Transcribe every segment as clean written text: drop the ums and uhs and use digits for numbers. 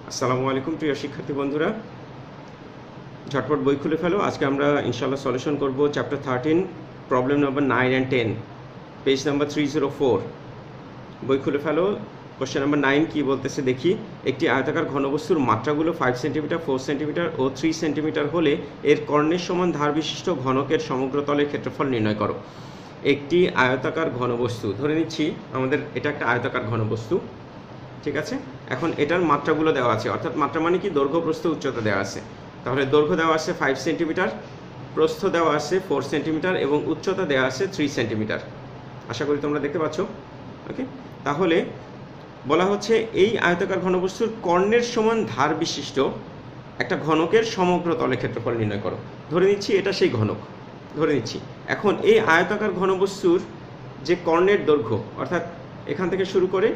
আসসালামু আলাইকুম প্রিয় শিক্ষার্থী বন্ধুরা, ঝটপট বই খুলে ফেলো। আজকে আমরা ইনশাআল্লাহ সলিউশন করব chapter 13 problem number 9 and 10, page number 304। বই খুলে ফেলো। কোশ্চেন নাম্বার 9 কি বলতেছে দেখি। একটি আয়তাকার ঘনবস্তুর মাত্রাগুলো 5 সেন্টিমিটার, 4 সেন্টিমিটার ও 3 সেন্টিমিটার হলে এর কর্ণের সমান ধার বিশিষ্ট ঘনকের সমগ্র তলের ক্ষেত্রফল নির্ণয় করো। একটি আয়তাকার ঘনবস্তু, ধরে নিচ্ছি আমাদের এটা একটা আয়তাকার ঘনবস্তু, ঠিক আছে। এখন এটার মাত্রাগুলো দেওয়া আছে, অর্থাৎ মাত্রা মানে কি, দৈর্ঘ্য প্রস্থ উচ্চতা দেওয়া আছে। তাহলে দৈর্ঘ্য দেওয়া আছে 5 সেন্টিমিটার, প্রস্থ দেওয়া আছে 4 সেন্টিমিটার এবং উচ্চতা দেওয়া আছে 3 সেন্টিমিটার। আশা করি তোমরা দেখতে পাচ্ছ। ওকে, তাহলে বলা হচ্ছে এই আয়তাকার ঘনবস্তুর কর্ণের সমান ধার বিশিষ্ট একটা ঘনকের সমগ্র তলের ক্ষেত্রফল নির্ণয় করো। ধরে নিচ্ছি এটা সেই ঘনক, ধরে নিচ্ছি। এখন এই আয়তাকার ঘনবস্তুর যে কর্ণের দৈর্ঘ্য, অর্থাৎ এখান থেকে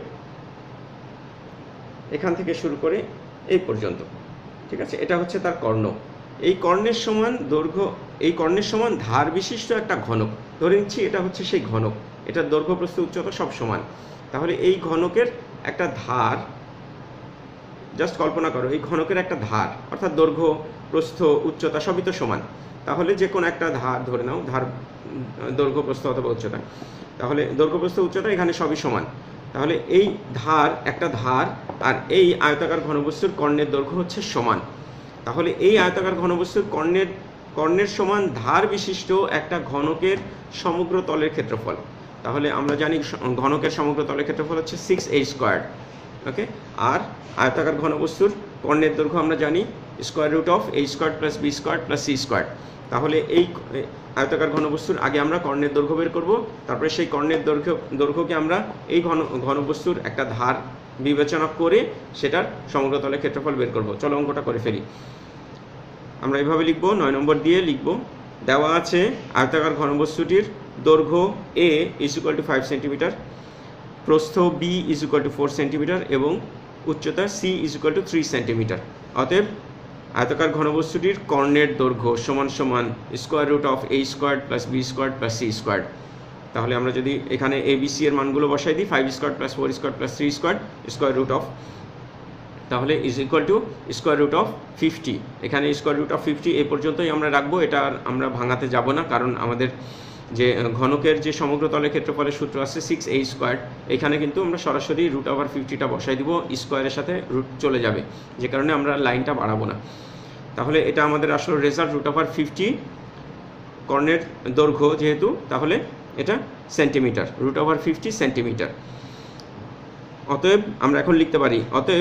শুরু করে এই পর্যন্ত, ঠিক আছে, এটা হচ্ছে তার কর্ণ। এই কর্ণের সমান দৈর্ঘ্য, এই কর্ণের সমান ধার বিশিষ্ট একটা ঘনক, ধরে নিচ্ছি এটা হচ্ছে সেই ঘনক। এটার দৈর্ঘ্য প্রস্থ উচ্চতা সব সমান। তাহলে এই ঘনকের একটা ধার, জাস্ট কল্পনা করো, এই ঘনকের একটা ধার, অর্থাৎ দৈর্ঘ্য প্রস্থ উচ্চতা সবই তো সমান। তাহলে যে কোনো একটা ধার ধরে নাও, ধার দৈর্ঘ্য প্রস্থ অথবা উচ্চতা, তাহলে দৈর্ঘ্য প্রস্থ উচ্চতা এখানে সবই সমান। তাহলে এই ধার, একটা ধার, আর এই আয়তাকার ঘনবস্তুর কর্ণের দৈর্ঘ্য হচ্ছে সমান। তাহলে এই আয়তাকার ঘনবস্তুর কর্ণের সমান ধার বিশিষ্ট একটা ঘনকের সমগ্র তলের ক্ষেত্রফল। তাহলে আমরা জানি ঘনকের সমগ্র তলের ক্ষেত্রফল হচ্ছে 6a²। ওকে, আর আয়তাকার ঘনবস্তুর কর্ণের দৈর্ঘ্য আমরা জানি √a² + b² + c²। তাহলে এই আয়তাকার ঘনবস্তুর আগে আমরা কর্ণের দৈর্ঘ্য বের করব, তারপরে সেই কর্ণের দৈর্ঘ্যকে আমরা এই ঘনবস্তুর একটা ধার বিবেচনা করে সেটার সমগ্র তলের ক্ষেত্রফল বের করব। চলো অঙ্কটা করে ফেলি। আমরা এভাবে লিখব, 9 নম্বর দিয়ে লিখব। দেওয়া আছে আয়তাকার ঘনবস্তুটির দৈর্ঘ্য a = 5 সেন্টিমিটার, প্রস্থ b = 4 সেন্টিমিটার এবং উচ্চতা c = 3 সেন্টিমিটার। অতএব আয়তাকার ঘনবস্তুটির কর্ণের দৈর্ঘ্য সমান সমান √a² + b² + c²। তাহলে আমরা যদি এখানে abc এর মানগুলো বসাই দিই, 5² + 4² + 3², তাহলে √50। এখানে √50 এই পর্যন্তই আমরা রাখবো, এটা আর আমরা ভাঙাতে যাব না, কারণ আমাদের যে ঘনকের যে সমগ্র তলের ক্ষেত্রফলের সূত্র আছে 6a², এখানে কিন্তু আমরা সরাসরি √50টা বসাই দিব, স্কোয়ারের সাথে রুট চলে যাবে, যে কারণে আমরা লাইনটা বাড়াবো না। তাহলে এটা আমাদের আসলে রেজাল্ট √50 কর্ণের দৈর্ঘ্য যেহেতু, তাহলে এটা সেন্টিমিটার, √50 সেন্টিমিটার। অতএব আমরা এখন লিখতে পারি, অতএব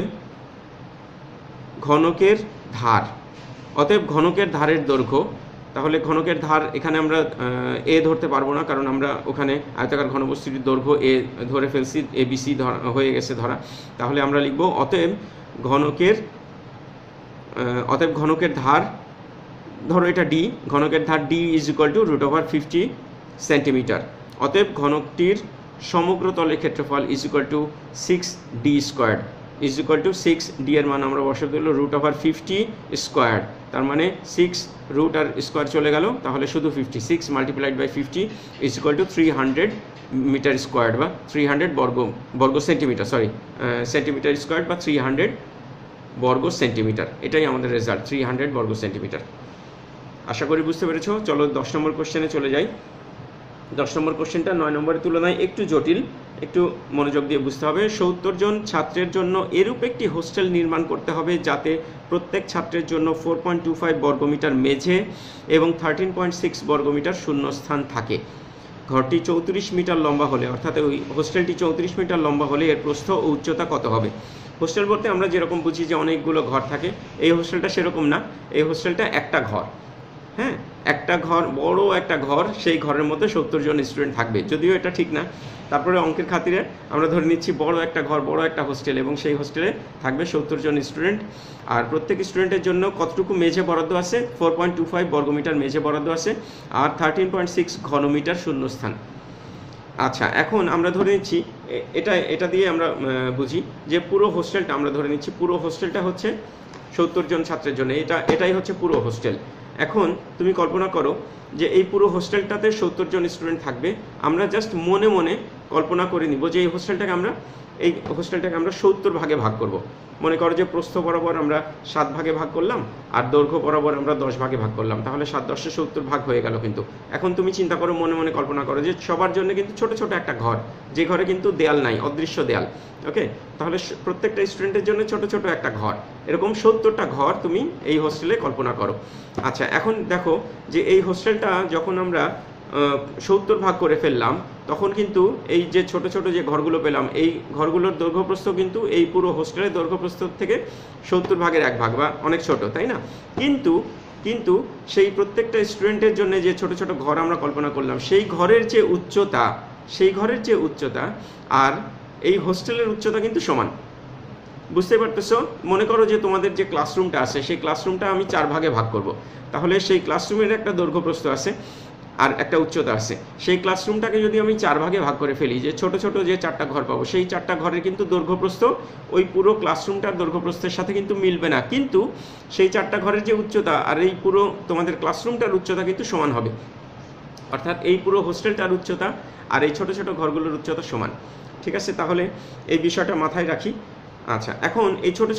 ঘনকের ধারের দৈর্ঘ্য। তাহলে ঘনকের ধার এখানে আমরা এ ধরতে পারবো না, কারণ আমরা ওখানে আয়তাকার ঘনবস্তুটির দৈর্ঘ্য এ ধরে ফেলছি, ABC হয়ে গেছে ধরা। তাহলে আমরা লিখব অতএব ঘনকের ধার, ধরো এটা D, ঘনকের ধার D = √50 সেন্টিমিটার। অতএব ঘনকটির সমগ্র তলের ক্ষেত্রফল = 6d², =6d এর মান আমরা বসাতে দিল √50², তার মানে 6 রুট আর স্কোয়ার চলে গেল, তাহলে শুধু 50, 6 × 50 = 300 মিটার স্কোয়ার বা 300 বর্গ সেন্টিমিটার, সেন্টিমিটার স্কোয়ার বা 300 বর্গ সেন্টিমিটার। এটাই আমাদের রেজাল্ট, 300 বর্গ সেন্টিমিটার। আশা করি বুঝতে পেরেছো। চলো 10 নম্বর কোশ্চেনে চলে যাই। 10 নম্বর কোশ্চেনটা 9 নম্বরের তুলনায় একটু জটিল, একটু মনোযোগ দিয়ে বুঝতে হবে। 70 জন ছাত্রের জন্য এরূপ একটি হোস্টেল নির্মাণ করতে হবে যাতে প্রত্যেক ছাত্রের জন্য 4.25 বর্গমিটার মেঝে এবং 13.6 বর্গমিটার শূন্যস্থান থাকে। ঘরটি 34 মিটার লম্বা হলে, অর্থাৎ ওই হোস্টেলটি 34 মিটার লম্বা হলে এর প্রস্থ ও উচ্চতা কত হবে? হোস্টেল বলতে আমরা যেরকম বুঝি যে অনেকগুলো ঘর থাকে, এই হোস্টেলটা সেরকম না। এই হোস্টেলটা একটা ঘর, হ্যাঁ, একটা ঘর, বড় একটা ঘর, সেই ঘরের মধ্যে 70 জন স্টুডেন্ট থাকবে। যদিও এটা ঠিক না, তারপরে অঙ্কের খাতিরে আমরা ধরে নিচ্ছি বড় একটা ঘর, বড় একটা হোস্টেল, এবং সেই হোস্টেলে থাকবে 70 জন স্টুডেন্ট। আর প্রত্যেক স্টুডেন্টের জন্য কতটুকু মেঝে বরাদ্দ আছে? 4.25 বর্গমিটার মেঝে বরাদ্দ আছে, আর 13.6 ঘনমিটার শূন্যস্থান। আচ্ছা, এখন আমরা ধরে নিচ্ছি এটা দিয়ে আমরা বুঝি যে পুরো হোস্টেলটা, আমরা ধরে নিচ্ছি পুরো হোস্টেলটা হচ্ছে 70 জন ছাত্রের জন্য, এটাই হচ্ছে পুরো হোস্টেল। এখন তুমি কল্পনা করো যে এই পুরো হোস্টেলটাতে 70 জন স্টুডেন্ট থাকবে। আমরা জাস্ট মনে মনে কল্পনা করে নিব যে এই হোস্টেলটাকে আমরা এই হোস্টেলটাকে আমরা 70 ভাগে ভাগ করব। মনে করো যে প্রস্থ বরাবর আমরা 7 ভাগে ভাগ করলাম আর দৈর্ঘ্য বরাবর আমরা 10 ভাগে ভাগ করলাম, তাহলে 7 10 70 ভাগ হয়ে গেল। কিন্তু এখন তুমি চিন্তা করো, মনে মনে কল্পনা করো যে সবার জন্য কিন্তু ছোট ছোট একটা ঘর, যে ঘরে কিন্তু দেয়াল নাই, অদৃশ্য দেয়াল। ওকে, তাহলে প্রত্যেকটা স্টুডেন্টের জন্য ছোট ছোট একটা ঘর, এরকম 70টা ঘর তুমি এই হোস্টেলে কল্পনা করো। আচ্ছা, এখন দেখো যে এই হোস্টেলটা যখন আমরা 70 ভাগ করে ফেললাম, তখন কিন্তু এই যে ছোট ছোট যে ঘরগুলো পেলাম, এই ঘরগুলোর দৈর্ঘ্যপ্রস্থ কিন্তু এই পুরো হোস্টেলের দৈর্ঘ্যপ্রস্থ থেকে 70 ভাগের 1 ভাগ, বা অনেক ছোট, তাই না? কিন্তু সেই প্রত্যেকটা স্টুডেন্টের জন্য যে ছোট ছোট ঘর আমরা কল্পনা করলাম, সেই ঘরের যে উচ্চতা আর এই হোস্টেলের উচ্চতা কিন্তু সমান। বুঝতে পারতেছো? মনে করো যে তোমাদের যে ক্লাসরুমটা আছে, সেই ক্লাসরুমটা আমি 4 ভাগে ভাগ করব। তাহলে সেই ক্লাসরুমের একটা দৈর্ঘ্যপ্রস্থ আছে আর একটা উচ্চতা আছে। সেই ক্লাসরুমটাকে যদি আমি 4 ভাগে ভাগ করে ফেলি, যে ছোট ছোট যে 4টা ঘর পাবো, সেই 4টা ঘরের কিন্তু দৈর্ঘ্যপ্রস্থ ওই পুরো ক্লাসরুমটার দৈর্ঘ্যপ্রস্থের সাথে কিন্তু মিলবে না, কিন্তু সেই 4টা ঘরের যে উচ্চতা আর এই পুরো তোমাদের ক্লাসরুমটার উচ্চতা কিন্তু সমান হবে। অর্থাৎ এই পুরো হোস্টেলটার উচ্চতা আর এই ছোট ছোট ঘরগুলোর উচ্চতা সমান। ঠিক আছে, তাহলে এই বিষয়টা মাথায় রাখি। আচ্ছা, এখন এই ছোট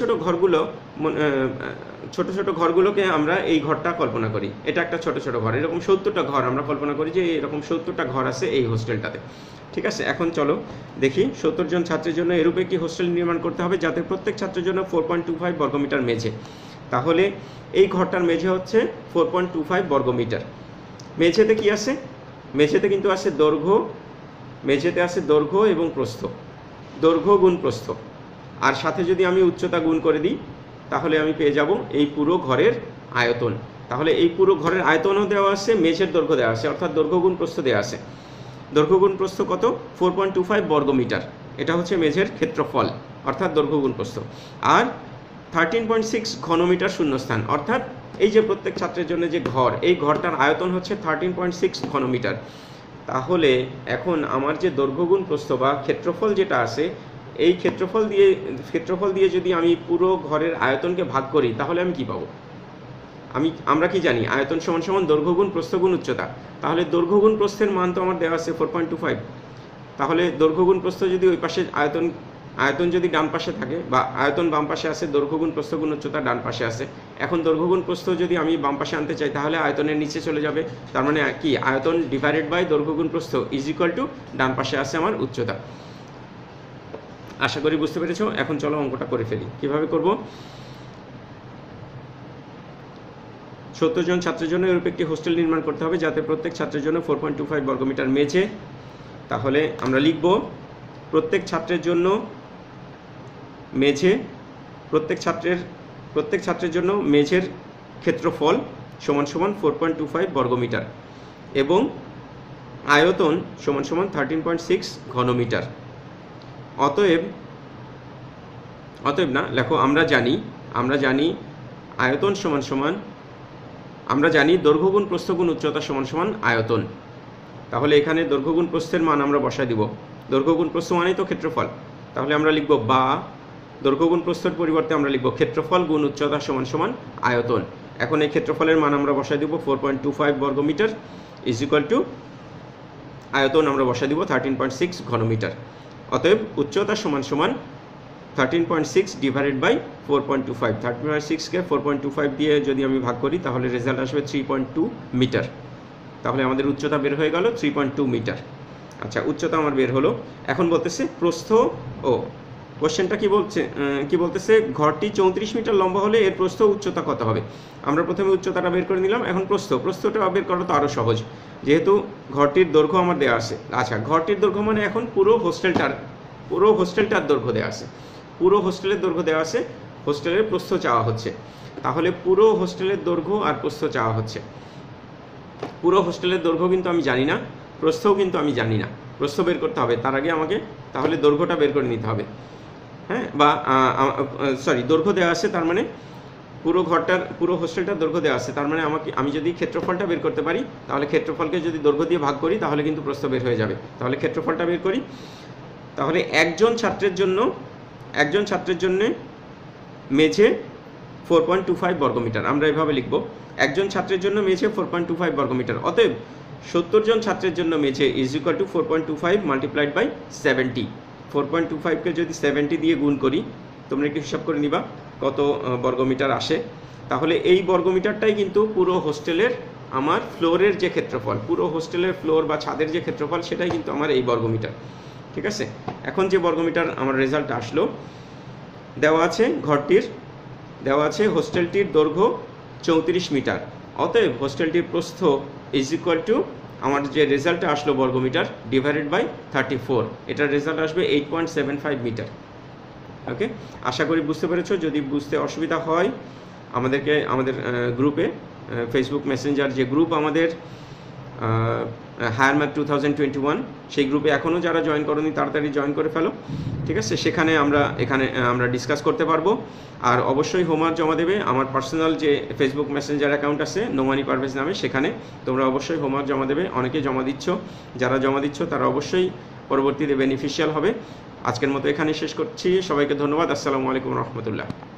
ছোট ঘরগুলোকে আমরা এই ঘরটা কল্পনা করি, এটা একটা ছোট ছোট ঘর, এরকম 70টা ঘর আমরা কল্পনা করি যে এরকম 70টা ঘর আছে এই হোস্টেলটাতে। ঠিক আছে, এখন চলো দেখি 70 জন ছাত্রের জন্য এরূপ একটি হোস্টেল নির্মাণ করতে হবে যাতে প্রত্যেক ছাত্রের জন্য 4.25 বর্গমিটার মেঝে। তাহলে এই ঘরটার মেঝে হচ্ছে 4.25 বর্গমিটার। মেঝেতে কি আছে? মেঝেতে কিন্তু আছে দৈর্ঘ্য, মেঝেতে আছে দৈর্ঘ্য এবং প্রস্থ, দৈর্ঘ্য গুণ প্রস্থ, আর সাথে যদি আমি উচ্চতা গুণ করে দিই তাহলে আমি পেয়ে যাব এই পুরো ঘরের আয়তন। তাহলে এই পুরো ঘরের আয়তনও দেওয়া আছে, মেঝের দৈর্ঘ্য দেওয়া আছে, অর্থাৎ দৈর্ঘ্য গুণ প্রস্থ দেওয়া আছে। দৈর্ঘ্য গুণ প্রস্থ কত? 4.25 বর্গমিটার। এটা হচ্ছে মেঝের ক্ষেত্রফল, অর্থাৎ দৈর্ঘ্য গুণ প্রস্থ। আর 13.6 ঘনমিটার শূন্যস্থান, অর্থাৎ এই যে প্রত্যেক ছাত্রের জন্য যে ঘর, এই ঘরটার আয়তন হচ্ছে 13.6 ঘনমিটার। তাহলে এখন আমার যে দৈর্ঘ্য গুণ প্রস্থ বা ক্ষেত্রফল যেটা আছে, এই ক্ষেত্রফল দিয়ে যদি আমি পুরো ঘরের আয়তনকে ভাগ করি তাহলে আমি কি পাবো? আমরা কি জানি? আয়তন সমান সমান দৈর্ঘ্য গুণ প্রস্থ গুণ উচ্চতা। তাহলে দৈর্ঘ্য গুণ প্রস্থের মান তো আমার দেওয়া আছে 4.25। তাহলে দৈর্ঘ্য গুণ প্রস্থ যদি ওই পাশে, আয়তন যদি ডান পাশে থাকে, বা আয়তন বাম পাশে আছে, দৈর্ঘ্য গুণ প্রস্থ গুণ উচ্চতা ডান পাশে আছে। এখন দৈর্ঘ্য গুণ প্রস্থ যদি আমি বাম পাশে আনতে চাই তাহলে আয়তনের নিচে চলে যাবে। তার মানে কি? আয়তন ডিভাইডেড বাই দৈর্ঘ্য গুণ প্রস্থ ইজ ইকুয়াল টু ডান পাশে আছে আমার উচ্চতা। আশা করি বুঝতে পেরেছো। এখন চলো অঙ্কটা করে ফেলি। কিভাবে করব? 70 জন ছাত্রের জন্য এরূপ একটি হোস্টেল নির্মাণ করতে হবে যাতে প্রত্যেক ছাত্রের জন্য 4.25 বর্গমিটার মেঝে। তাহলে আমরা লিখব প্রত্যেক ছাত্রের জন্য মেঝে, প্রত্যেক ছাত্রের জন্য মেঝের ক্ষেত্রফল সমান সমান 4.25 বর্গমিটার এবং আয়তন সমান সমান 13.6 ঘনমিটার। অতএব না, লেখো আমরা জানি আয়তন সমান সমান, আমরা জানি দৈর্ঘ্য গুণ প্রস্থ গুণ উচ্চতা সমান সমান আয়তন। তাহলে এখানে দৈর্ঘ্য গুণ প্রস্থের মান আমরা বসায় দিব। দৈর্ঘ্য গুণ প্রস্থ মানেই তো ক্ষেত্রফল। তাহলে আমরা লিখব বা দৈর্ঘ্য গুণ প্রস্থের পরিবর্তে আমরা লিখব ক্ষেত্রফল গুণ উচ্চতা সমান সমান আয়তন। এখন এই ক্ষেত্রফলের মান আমরা বসায় দিব 4.25 বর্গমিটার ইজ ইকুয়াল টু আয়তন আমরা বসায় দিব 13.6 ঘনমিটার। অতএব উচ্চতা সমান সমান 13.6 ডিভাইডেড বাই 4.25। 13.6কে 4.25 দিয়ে যদি আমি ভাগ করি তাহলে রেজাল্ট আসবে 3.2 মিটার। তাহলে আমাদের উচ্চতা বের হয়ে গেল 3.2 মিটার। আচ্ছা, উচ্চতা আমার বের হলো। এখন বলতেছে প্রস্থ, কোশ্চেনটা কি বলতেছে ঘরটি 34 মিটার লম্বা হলে এর প্রস্থ উচ্চতা কত হবে? আমরা প্রথমে উচ্চতাটা বের করে নিলাম। এখন প্রস্থটা বের করা তো আরও সহজ, যেহেতু ঘরটির দৈর্ঘ্য আমার দেওয়া আছে। আচ্ছা, ঘরটির দৈর্ঘ্য মানে এখন পুরো হোস্টেলটার দৈর্ঘ্য দেওয়া আছে, পুরো হোস্টেলের দৈর্ঘ্য দেওয়া আছে, হোস্টেলের প্রস্থ চাওয়া হচ্ছে। তাহলে পুরো হোস্টেলের দৈর্ঘ্য আর প্রস্থ চাওয়া হচ্ছে। পুরো হোস্টেলের দৈর্ঘ্য কিন্তু আমি জানি না, প্রস্থও কিন্তু আমি জানি না। প্রস্থ বের করতে হবে, তার আগে আমাকে তাহলে দৈর্ঘ্যটা বের করে নিতে হবে। হ্যাঁ, বা দৈর্ঘ্য দেওয়া আছে, তার মানে পুরো হোস্টেলটার দৈর্ঘ্য দেওয়া আছে। তার মানে আমি যদি ক্ষেত্রফলটা বের করতে পারি তাহলে ক্ষেত্রফলকে যদি দৈর্ঘ্য দিয়ে ভাগ করি তাহলে কিন্তু প্রস্থ বের হয়ে যাবে। তাহলে ক্ষেত্রফলটা বের করি। তাহলে একজন ছাত্রের জন্য মেঝে 4.25 বর্গমিটার। আমরা এভাবে লিখব, একজন ছাত্রের জন্য মেঝে 4.25 বর্গমিটার। অতএব 70 জন ছাত্রের জন্য মেঝে is equal to 4.25 multiplied by 70। 4.25কে যদি 70 দিয়ে গুণ করি, তোমরা একটু হিসাব করে নিবা কত বর্গমিটার আসে। তাহলে এই বর্গমিটারটাই কিন্তু পুরো হোস্টেলের আমার ফ্লোরের যে ক্ষেত্রফল, পুরো হোস্টেলের ফ্লোর বা ছাদের যে ক্ষেত্রফল, সেটাই কিন্তু আমার এই বর্গমিটার। ঠিক আছে, এখন যে বর্গমিটার আমার রেজাল্ট আসলো, দেওয়া আছে ঘরটির, দেওয়া আছে হোস্টেলটির দৈর্ঘ্য 34 মিটার, অতএব হোস্টেলটির প্রস্থ ইজ ইকুয়াল টু আমার যে রেজাল্টটা আসলো বর্গমিটার ডিভাইডেড বাই 34, এটার রেজাল্ট আসবে 8.75 মিটার। ওকে, আশা করি বুঝতে পেরেছো। যদি বুঝতে অসুবিধা হয় আমাদের গ্রুপে, ফেসবুক মেসেঞ্জার যে গ্রুপ আমাদের হায়ার ম্যাথ 2021, সেই গ্রুপে এখনও যারা জয়েন করোনি তাড়াতাড়ি জয়েন করে ফেলো। ঠিক আছে, সেখানে আমরা ডিসকাস করতে পারবো। আর অবশ্যই হোমওয়ার্ক জমা দেবে আমার পার্সোনাল যে ফেসবুক মেসেঞ্জার অ্যাকাউন্ট আছে নোমানি পারভেজ নামে, সেখানে তোমরা অবশ্যই হোমওয়ার্ক জমা দেবে। অনেকে জমা দিচ্ছ, যারা জমা দিচ্ছ তারা অবশ্যই পরবর্তীতে বেনিফিশিয়াল হবে। আজকের মতো এখানে শেষ করছি, সবাইকে ধন্যবাদ। আসসালামু আলাইকুম রহমতুল্লাহ।